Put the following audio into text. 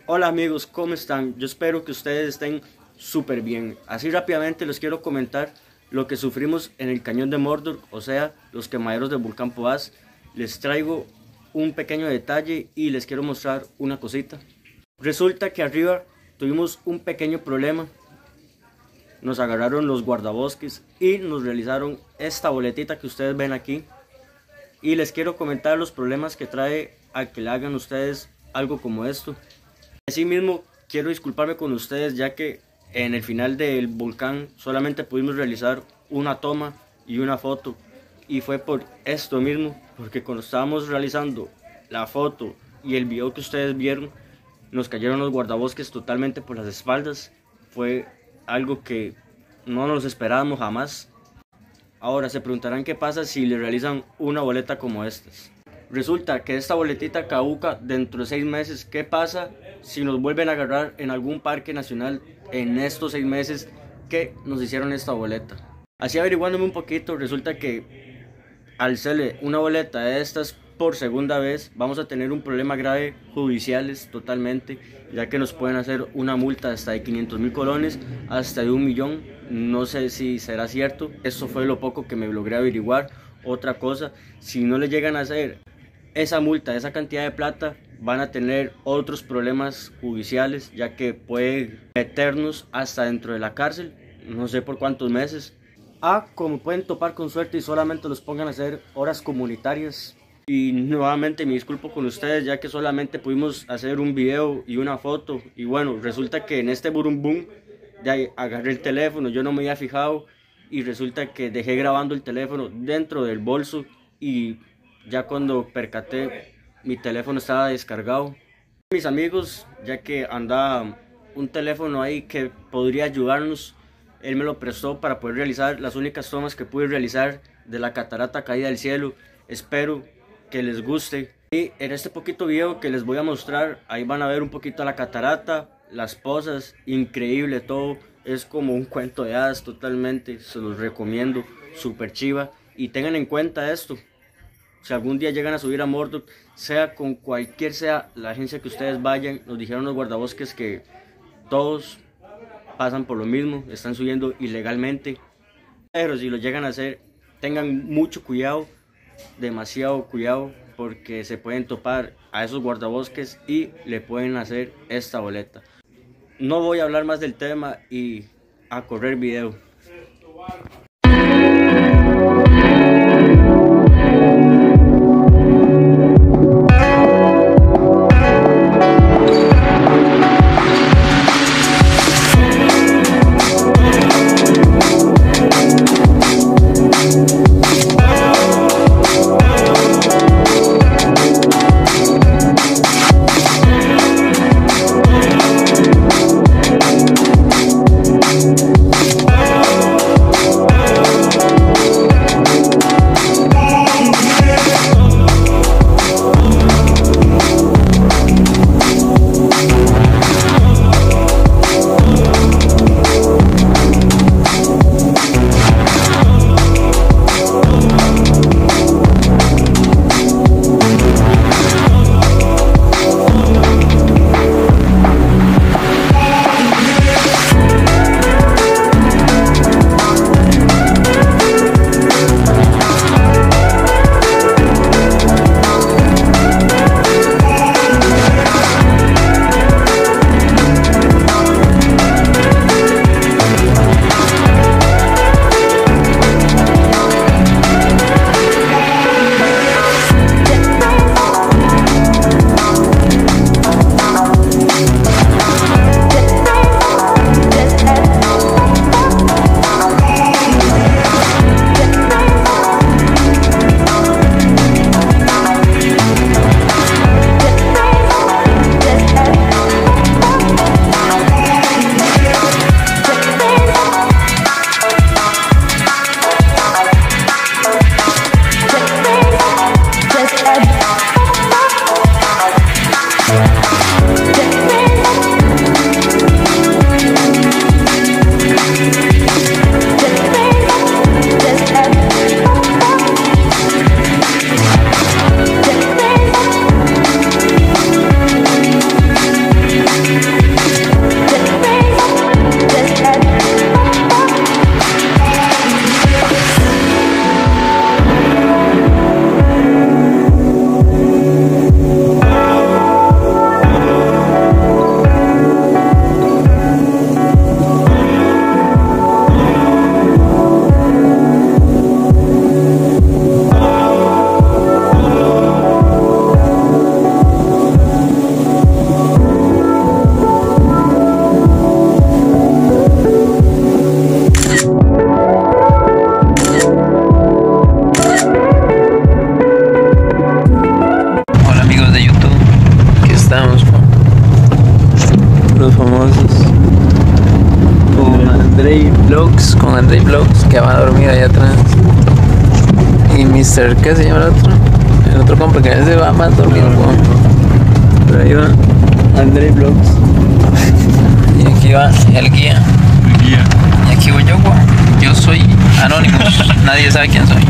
Hola amigos, ¿cómo están? Yo espero que ustedes estén súper bien. Así rápidamente les quiero comentar lo que sufrimos en el cañón de Mordor, o sea, los quemaderos del volcán Poás. Les traigo un pequeño detalle y les quiero mostrar una cosita. Resulta que arriba tuvimos un pequeño problema. Nos agarraron los guardabosques y nos realizaron esta boletita que ustedes ven aquí. Y les quiero comentar los problemas que trae a que le hagan ustedes algo como esto. Asimismo, quiero disculparme con ustedes ya que en el final del volcán solamente pudimos realizar una toma y una foto. Y fue por esto mismo, porque cuando estábamos realizando la foto y el video que ustedes vieron, nos cayeron los guardabosques totalmente por las espaldas. Fue algo que no nos esperábamos jamás. Ahora se preguntarán qué pasa si le realizan una boleta como estas. Resulta que esta boletita caduca dentro de 6 meses. ¿Qué pasa si nos vuelven a agarrar en algún parque nacional en estos 6 meses que nos hicieron esta boleta? Así averiguándome un poquito, resulta que al hacerle una boleta de estas por segunda vez, vamos a tener un problema grave judiciales totalmente, ya que nos pueden hacer una multa hasta de 500,000 colones, hasta de 1.000.000. No sé si será cierto, eso fue lo poco que me logré averiguar. Otra cosa, si no le llegan a hacer esa multa, esa cantidad de plata, van a tener otros problemas judiciales, ya que puede meternos hasta dentro de la cárcel, no sé por cuántos meses. Como pueden topar con suerte y solamente los pongan a hacer horas comunitarias. Y nuevamente me disculpo con ustedes, ya que solamente pudimos hacer un video y una foto. Y bueno, resulta que en este burumbum ya agarré el teléfono, yo no me había fijado. Y resulta que dejé grabando el teléfono dentro del bolso. Y ya cuando percaté, mi teléfono estaba descargado. Mis amigos, ya que andaba un teléfono ahí que podría ayudarnos, él me lo prestó para poder realizar las únicas tomas que pude realizar de la catarata caída del cielo. Espero que les guste. Y en este poquito video que les voy a mostrar, ahí van a ver un poquito la catarata, las pozas, increíble todo. Es como un cuento de hadas totalmente, se los recomiendo, súper chiva. Y tengan en cuenta esto, si algún día llegan a subir a Mordor, sea con cualquier sea la agencia que ustedes vayan, nos dijeron los guardabosques que todos pasan por lo mismo, están subiendo ilegalmente. Pero si lo llegan a hacer, tengan mucho cuidado, demasiado cuidado, porque se pueden topar a esos guardabosques y le pueden hacer esta boleta. No voy a hablar más del tema y a correr video. famosos. Con Andrei Vlogs, que va a dormir allá atrás. Y Mr. ¿qué se llama el otro? El otro compa que a veces va más dormido. Pero ahí va Andrei Vlogs. Y aquí va el guía. Y aquí voy yo, yo soy Anonymous. Nadie sabe quién soy.